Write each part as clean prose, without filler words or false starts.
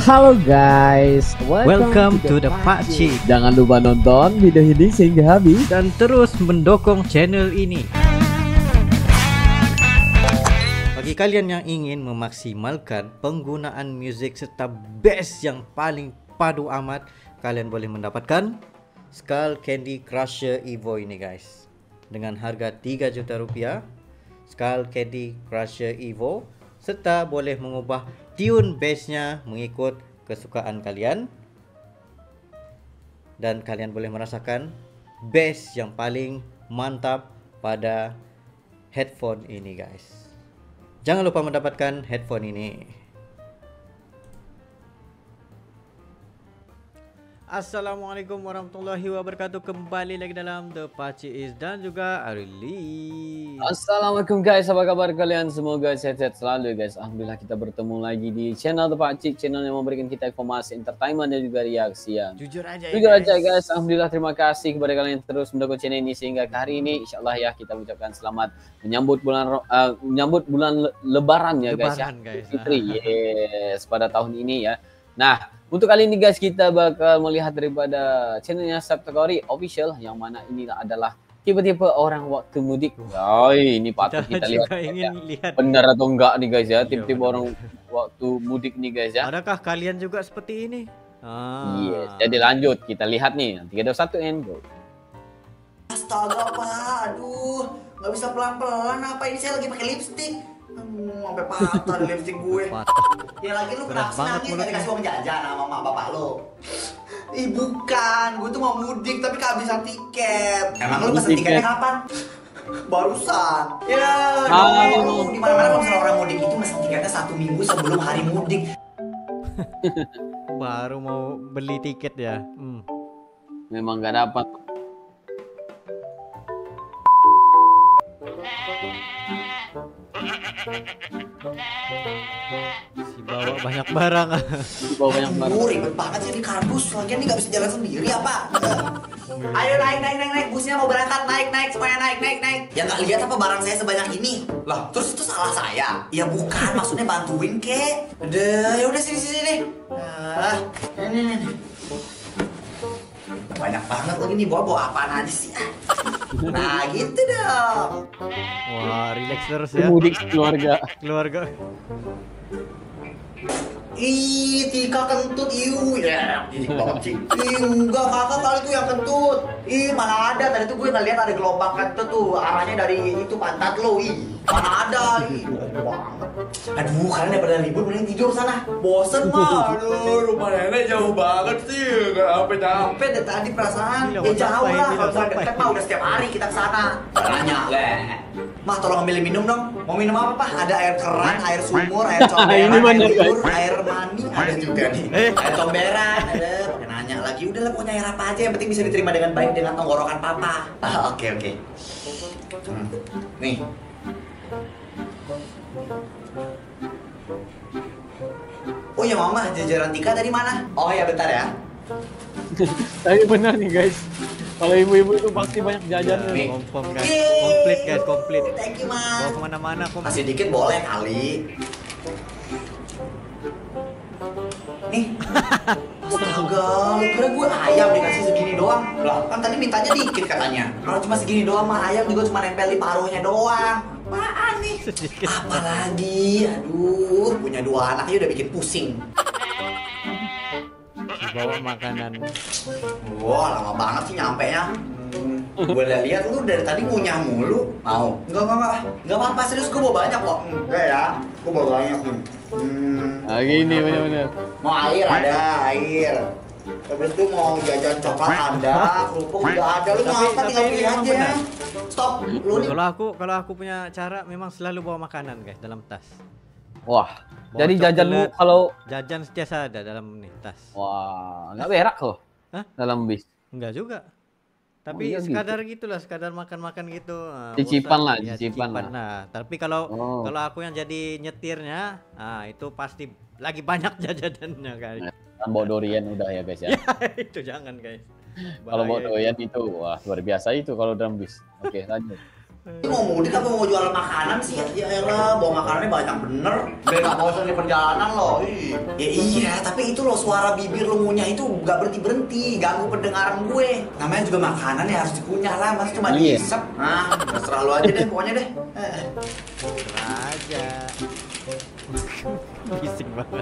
Halo guys, Welcome to the Pakcik. Jangan lupa nonton video ini sehingga habis Dan terus mendukung channel ini. Bagi kalian yang ingin memaksimalkan penggunaan musik serta bass yang paling padu amat, kalian boleh mendapatkan Skull Candy Crusher Evo ini guys. Dengan harga 3 juta rupiah, Skull Candy Crusher Evo, serta boleh mengubah tune bassnya mengikut kesukaan kalian. Dan kalian boleh merasakan bass yang paling mantap pada headphone ini guys. Jangan lupa mendapatkan headphone ini. Assalamualaikum warahmatullahi wabarakatuh. Kembali lagi dalam The Pakcik Is dan juga Arili. Assalamualaikum guys, apa kabar kalian? Semoga sehat-sehat selalu guys. Alhamdulillah kita bertemu lagi di channel The Pakcik, channel yang memberikan kita informasi, entertainment dan juga reaksi yang Jujur aja guys. Alhamdulillah, terima kasih kepada kalian yang terus mendukung channel ini sehingga hari ini insyaallah ya kita mengucapkan selamat menyambut bulan Lebaran ya guys ya. Fitri, yes, pada tahun ini ya. Nah, untuk kali ini guys kita bakal melihat daripada channelnya Subkategori Official yang mana ini adalah tipe-tipe orang waktu mudik. Ini patut kita lihat, lihat benar atau enggak nih guys ya, tipe-tipe orang waktu mudik nih guys ya. Adakah kalian juga seperti ini? Yes, jadi lanjut kita lihat nih. 3, 2, 1 and go. Astaga pak, aduh nggak bisa pelan-pelan apa ini, saya lagi pakai lipstick. Sampai patah lipstick gue. Ya lagi lu kenapa sih nangis gak dikasih uang jajan sama mama bapak lo? Ih bukan, gue tuh mau mudik tapi kehabisan tiket. Emang lu pesen tiketnya kapan? Barusan. Ya, di mana-mana kalau misalnya orang mudik itu mesen tiketnya 1 minggu sebelum hari mudik. Baru mau beli tiket ya. Memang gak dapat. Si bawa banyak barang. Ribet banget sih di kardus. Lagian nih gak bisa jalan sendiri apa? Ayo naik. Busnya mau berangkat, naik. Semuanya naik. Ya gak lihat apa barang saya sebanyak ini? Lah, terus itu salah saya? Ya bukan, maksudnya bantuin kek. Udah sini deh. Ini. Banyak banget lagi nih, bawa apaan aja sih? Nah gitu dong. Wah, relax terus ya. Mudik keluarga. Ih, Tika kentut, ya, jijik banget sih. Enggak, kakak kali itu yang kentut. Mana ada, tadi tuh gue ngeliat ada gelombang kentut tuh, arahnya dari itu pantat lo, mana ada, Aduh, kalian daripada ribut, mending tidur sana. Bosen mah, aduh, rumah nenek jauh banget sih, gak sampai capek dari tadi perasaan. Ya jauh lah, kalau misalnya deket mah udah setiap hari kita kesana. Nanya, Mah tolong ambilin minum dong. Mau minum apa pak? Ada air keran, air sumur, air comberan, air liur, air mani, ada juga nih. Air comberan, ada. Pakai nanya lagi. Udahlah pokoknya air apa aja yang penting bisa diterima dengan baik dengan tenggorokan papa. Oke. Nih. Oh ya mama, jajaran Tika tadi mana? Oh ya bentar ya. Tapi benar nih guys. Kalau ibu-ibu itu pasti banyak jajannya. Komplit. Thank you, Ma. Bawa kemana-mana kok. Masih dikit boleh kali. Nih. Astaga, lu kira gue ayam dikasih segini doang? Lah, kan tadi mintanya dikit katanya. Kalau cuma segini doang mah ayam juga cuma nempel di paruhnya doang. Apaan nih? Apalagi? Aduh, punya 2 anak aja udah bikin pusing. Bawa makanan. Wah, lama banget sih nyampe-nya. Gue lihat lu dari tadi ngunyah mulu. Mau? Enggak apa-apa, serius gue bawa banyak kok. Enggak ya, gue bawa banyak nih. Gini bener-bener. Mau air ada, air. Habis itu mau jajan coklat ada, kerupuk juga ada. Lu mau apa tinggal pilih aja. Stop. Lu nih. Kalau aku punya cara memang selalu bawa makanan guys dalam tas. Wah, Bawa jadi jajanmu coklat, kalau jajan setiasa ada dalam nih tas. wah, nggak berak loh. Hah? Dalam bis. Enggak juga. Tapi iya sekadar gitulah, sekadar makan-makan gitu. Nah, Cicipan bosan, lah, ya, cicipan lah. Nah, tapi kalau aku yang jadi nyetirnya, itu pasti lagi banyak jajanannya guys. Bawa durian udah ya guys ya. Itu jangan guys. Kalau bawa durian itu wah luar biasa itu kalau dalam bis. Oke, lanjut. Ini mau mudik apa mau jual makanan sih? Ya elah, bawa makanannya banyak bener. Biar gak bosan di perjalanan loh. Ya iya, tapi itu loh suara bibir lo ngunyah itu gak berhenti-berhenti, ganggu pendengaran gue. Namanya juga makanan ya harus dikunyah lah, mas cuma diisep. Nah, terserah lo aja deh, pokoknya deh. Terserah aja. Bising banget.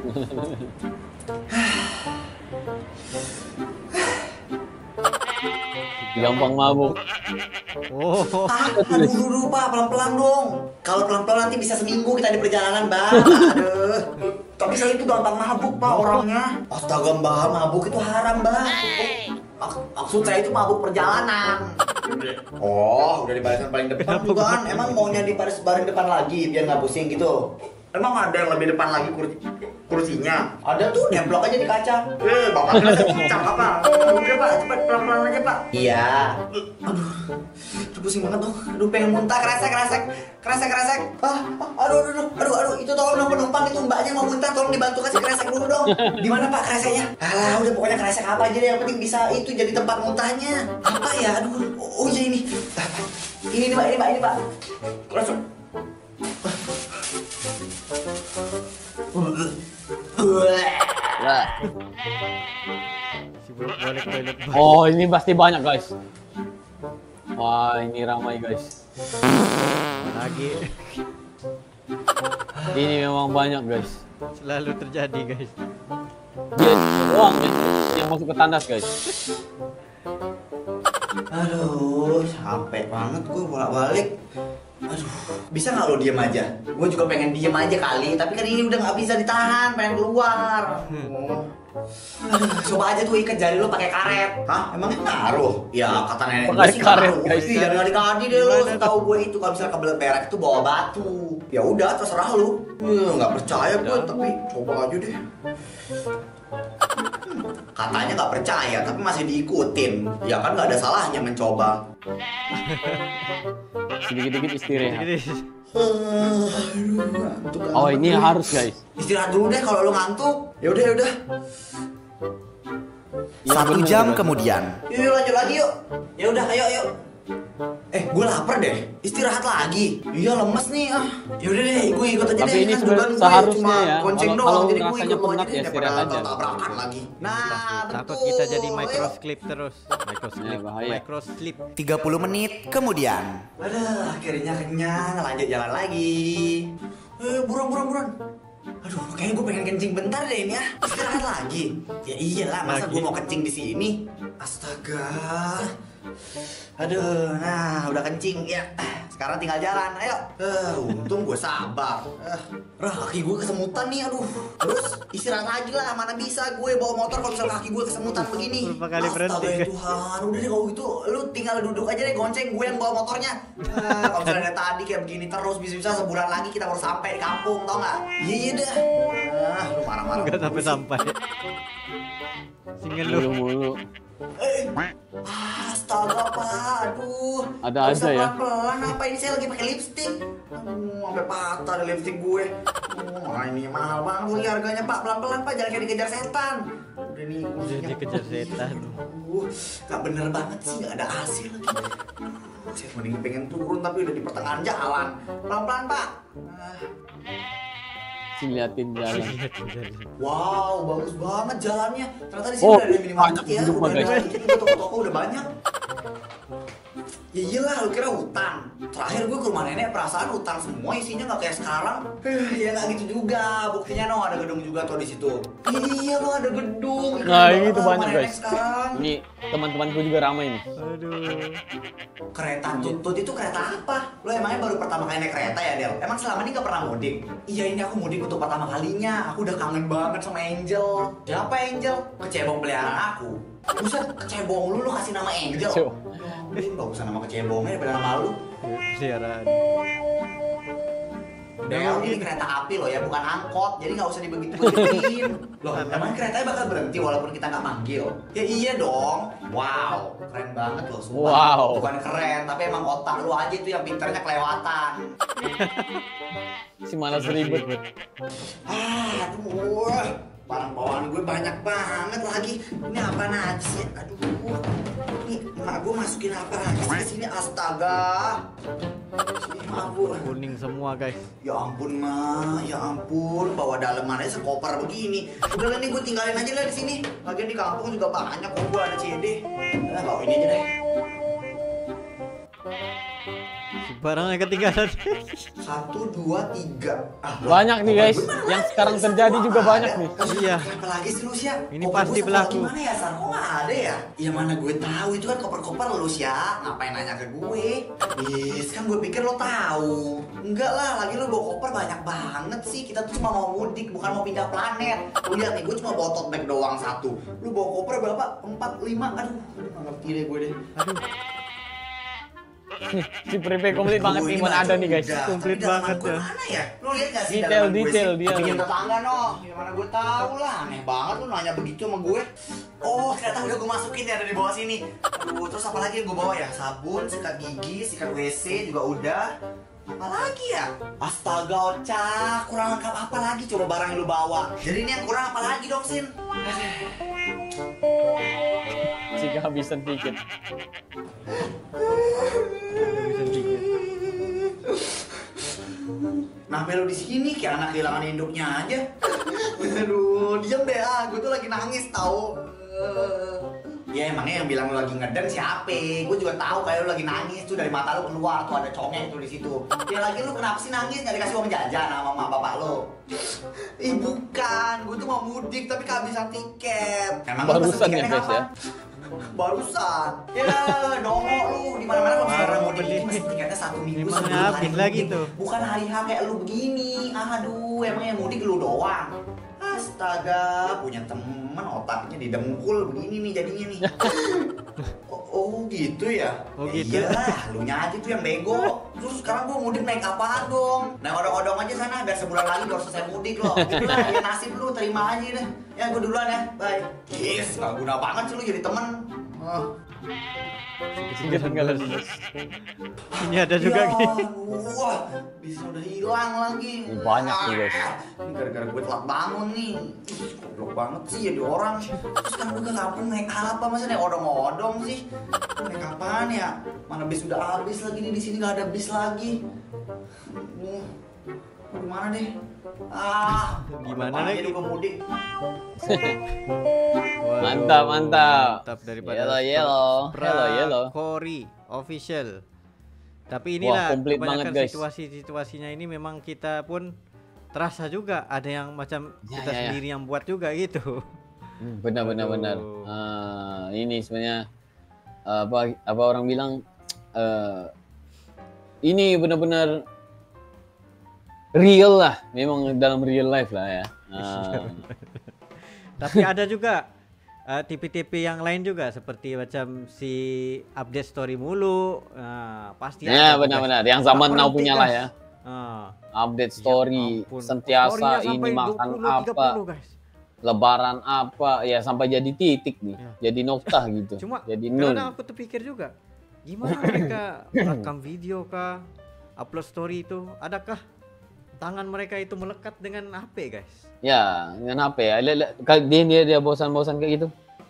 Gampang mabuk. Oh. Aduh, Pak, pelan-pelan dong. Kalau pelan-pelan nanti bisa seminggu kita di perjalanan, Bang. Aduh. Tapi saya itu gampang mabuk, Pak, orangnya. Astaga, Mbak, mabuk itu haram, Bang. Maksud saya itu mabuk perjalanan. Oh, udah di barisan paling depan juga kan. Emang maunya di baris depan lagi biar nggak pusing gitu. Emang ada yang lebih depan lagi kursinya? Ada tuh, nemplok aja di kaca. Bapak nggak kencang apa? Udah Pak, cepat pelan-pelan aja Pak. Iya. Aduh, pusing banget tuh. Aduh, pengen muntah, kresek. Aduh, itu tolong dong penumpang itu mbaknya mau muntah, tolong dibantu kasih kresek dulu dong. Di mana Pak kreseknya? Alah, udah pokoknya kresek apa aja deh, yang penting bisa itu jadi tempat muntahnya. Apa ya? Aduh, oh iya ini. Ini Pak. Langsung. Oh, ini pasti banyak guys. Wah, ini ramai guys. Lagi. Ini memang banyak guys. Selalu terjadi guys. Dia doang yang masuk ke tandas guys. Aduh, capek banget gue bolak-balik. Aduh, bisa nggak lo diem aja? Gue juga pengen diem aja kali, tapi kan ini udah nggak bisa ditahan, pengen keluar. Aduh, coba aja tuh ikat jari lo pakai karet. Hah? Emangnya ngaruh? Ya kata nenek gue sih karet, ngaruh. guys. Jangan ngadi-ngadi deh lo. Setahu gue itu kalau misalnya kebelet berak itu bawa batu. Ya udah, terserah lo. Nggak percaya gue, tapi coba aja deh. Katanya nggak percaya, tapi masih diikutin. Ya kan nggak ada salahnya mencoba. Sedikit-sedikit istirahat. Ngantuk. Oh, ini harus guys. Istirahat dulu deh kalau lo ngantuk. Ya udah. Ya, 1 jam kemudian. Yuk lanjut lagi yuk. Ya udah, ayo. Gue lapar deh. Istirahat lagi. Iya lemes nih. Ya udah deh, gue ikut aja Tapi deh. ini Kan sebenarnya tujuan gue seharusnya cuma ya, gonceng kalau doang. Jadi gue rasanya ikut lo aja penat deh ya daripada istirahat aja. tabrakan lagi. Nah, Takut betul. kita jadi Ayo. microslip terus. Ya, bahaya. Microslip. 30 menit kemudian. Aduh, akhirnya kenyang. Lanjut jalan lagi. Buruan. Aduh, kayaknya gue pengen kencing bentar deh ini ya. Istirahat lagi. Ya iyalah, masa gue mau kencing di sini? Astaga. Aduh, nah udah kencing ya. Sekarang tinggal jalan, ayo. Untung gue sabar. Kaki gue kesemutan nih, aduh. Terus istirahat lagi lah, mana bisa gue bawa motor kalau misalnya kaki gue kesemutan begini. Berapa kali berhenti, Astaga guys? Tuhan, udah deh kalau gitu lu tinggal duduk aja deh gonceng gue yang bawa motornya. Kalau misalnya dari tadi kayak begini terus bisa-bisa sebulan lagi kita baru sampai di kampung, tau nggak? Iya dah. Lu marah-marah. Enggak sampai. Singgil lu. Mulu. Astaga Pak, aduh. Ada aja ya. Pelan-pelan, apa ini saya lagi pakai lipstick. Sampai patah deh lipstick gue. Ini mahal banget lagi harganya Pak. Pelan-pelan Pak, jangan kayak dikejar setan. Udah nih kursinya. Dikejar setan. Gak bener banget sih, gak ada hasil lagi. Saya mending pengen turun tapi udah di pertengahan jalan. Pelan-pelan Pak. Liatin jalan. Wow, bagus banget jalannya. Ternyata di sini Oh, udah ada minimarket ya. banyak Udah guys. ada toko-toko udah banyak. Ya iyalah, lu kira hutan. Terakhir gue ke rumah nenek perasaan hutan semua isinya nggak kayak sekarang. Ya nggak gitu juga. Buktinya no ada gedung juga tuh di situ. Iya lo ada gedung. Nah, ini Keren tuh banget banyak rumah nenek guys. sekarang. Ini teman-temanku juga ramai nih. Aduh. Kereta tuntut itu kereta apa? Lo emangnya baru pertama kali naik kereta ya Del? Emang selama ini gak pernah mudik? Iya ini aku mudik untuk pertama kalinya. Aku udah kangen banget sama Angel. Siapa Angel? Kecebong peliharaan aku. Buset, kecebong lu kasih nama Angel. Kecebong. Gak usah nama kecebongnya daripada nama lu. Siaran. Del, ini kereta api loh ya, bukan angkot. Jadi gak usah dibegitu-begituin. Loh, emang keretanya bakal berhenti walaupun kita gak manggil? Ya iya dong. Wow, keren banget loh. Sumpah. Wow. Bukan keren, tapi emang otak lu aja itu yang pinternya kelewatan. Si malas ribet. Aduh, barang bawaan gue banyak banget lagi. Ini apa aja sih? Aduh. Nih, emak gue masukin apa lagi ke sini? Astaga. Ampun. Kuning semua guys. Ya ampun Ma, ya ampun, bawa dalemannya sekoper begini. Udah lah nih gue tinggalin aja lah di sini. Lagian di kampung juga banyak kok gue ada CD. Nah, bawa ini aja deh. Barangnya ketinggalan. 1, 2, 3. Banyak nih guys, yang sekarang terjadi juga banyak nih. Iya. Apa lagi sih lu Sya? Ini Koper pasti gua pelaku. Gimana ya San? Kok nggak ada ya? Ya mana gue tahu itu kan koper-koper lu Sya. Ngapain nanya ke gue? Yes, kan gue pikir lo tahu. Enggak lah, lagi lo bawa koper banyak banget sih. Kita tuh cuma mau mudik, bukan mau pindah planet. Lu lihat nih, gue cuma bawa tote bag doang 1. Lu bawa koper berapa? 4, 5. Aduh, nggak ngerti deh gue deh. Aduh. Si Pripe komplit banget nih, mana ada nih guys. Komplit banget ya. Mana ya? Lu lihat gak sih Detail, dalaman gue detail sih? dia. Bikin tetangga no. Gimana gue tahu lah. Aneh banget lu nanya begitu sama gue. Oh, ternyata udah gue masukin ya ada di bawah sini. Aduh, terus apa lagi yang gue bawa ya? Sabun, sikat gigi, sikat WC juga udah. Apa lagi ya? Astaga, Ocha, kurang lengkap apa lagi coba barang yang lu bawa? Jadi ini yang kurang apa lagi dong, Sin? Si kehabisan tiket. Kenapa lu di sini kayak anak kehilangan induknya aja? Aduh, diam deh gue tuh lagi nangis tau. Ya emangnya yang bilang lu lagi ngeden siapa? Gue juga tahu kayak lu lagi nangis tuh dari mata lu keluar tuh ada congek tuh di situ. Ya lagi lu kenapa sih nangis? Nggak dikasih uang jajan sama mama bapak lu? Ih bukan, gue tuh mau mudik tapi kehabisan tiket. Emang lu pesen Barusan ya tiketnya guys ya. kapan? Barusan. Ya dongo lu di mana-mana kalau sekarang mudik ini pesen tiketnya 1 minggu Emang sebelum hari habis lagi mudik. tuh. Bukan hari H kayak lu begini. Aduh, emang yang mudik lu doang. Astaga, punya temen otaknya didengkul begini nih jadinya nih. Oh gitu ya? Oh gitu. Iya, lu nya aja tuh yang bego. Terus sekarang gua mudik naik apaan dong? Naik odong-odong aja sana biar sebulan lagi baru selesai mudik loh. Gitu lah, ya nasib lu terima aja deh. Ya gua duluan ya, bye. Yes, gak guna banget sih lu jadi temen. Ini ada juga ya, gini. Wah, bisa udah hilang lagi. Banyak nih, guys. Ini gara-gara gue telat bangun nih. Ih, goblok banget sih jadi orang. Terus kan gue ke kampung naik apa? Masa naik odong-odong sih? Naik apaan ya? Mana bis udah habis lagi nih, di sini nggak ada bis lagi. Gimana deh? Gimana lagi? Jadi gue mudik. Waduh, Mantap, mantap. Mantap daripada Yellow, yellow. Hello, yellow. Kori official. Tapi Wah, inilah komplit kebanyakan banget, guys. situasinya ini memang kita pun terasa juga ada yang macam Ya, kita ya, ya. sendiri yang buat juga gitu. Benar. Aduh. Ini sebenarnya apa orang bilang ini benar-benar real lah, memang dalam real life lah ya. Tapi ada juga tipe-tipe yang lain juga seperti macam si update story mulu. Pasti Ya ada, benar-benar, guys. yang zaman Nggak now berhenti, punya lah guys. ya. Ah. Update Ya story, ampun. sentiasa Story-nya ini sampai makan 20, apa, 30, guys. lebaran apa, ya sampai jadi titik nih, Ya. jadi noktah gitu, Cuma jadi nol. kadang aku terpikir juga, gimana mereka rekam video kah, upload story itu, adakah tangan mereka itu melekat dengan HP, guys? Ya, dengan apa ya? Dia bosan-bosan kayak gitu.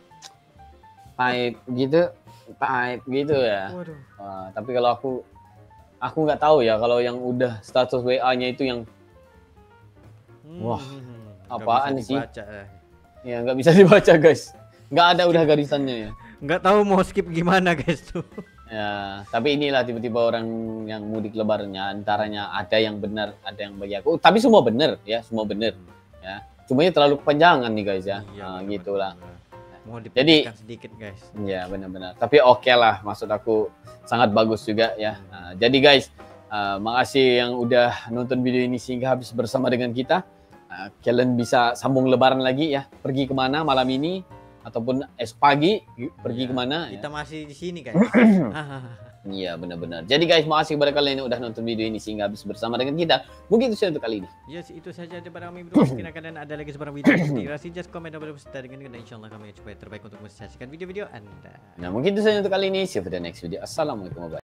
Type gitu ya. Waduh. Tapi kalau aku nggak tahu ya kalau yang udah status WA-nya itu yang Wah, Nggak apaan bisa sih? dibaca, ya nggak bisa dibaca guys. Nggak ada udah garisannya ya. Nggak tahu mau skip gimana, guys tuh. Ya, tapi inilah tiba-tiba orang yang mudik lebarannya antaranya ada yang benar, ada yang bagi aku. Tapi semua benar ya, semua benar ya. Cuma ini terlalu kepanjangan nih guys ya. Iya, Gitulah. Mau Jadi- dipecahkan sedikit, guys. Ya benar-benar. Tapi oke lah, maksud aku sangat bagus juga ya. Jadi guys, makasih yang udah nonton video ini sehingga habis bersama dengan kita. Kalian bisa sambung lebaran lagi ya. Pergi kemana malam ini ataupun pagi pergi Iya, kemana? Kita Ya. masih di sini, guys. Iya benar-benar. Jadi guys, makasih kepada kalian yang udah nonton video ini sehingga habis bersama dengan kita. Mungkin itu saja untuk kali ini. Yes, itu saja daripada kami berdua. Mungkin akan ada lagi sebarang video inspirasi. Just comment down below beserta dengan kita. Insyaallah kami akan coba yang terbaik untuk mensajikan video-video Anda. Nah mungkin itu saja untuk kali ini. See you for the next video. Assalamualaikum warahmatullahi wabarakatuh.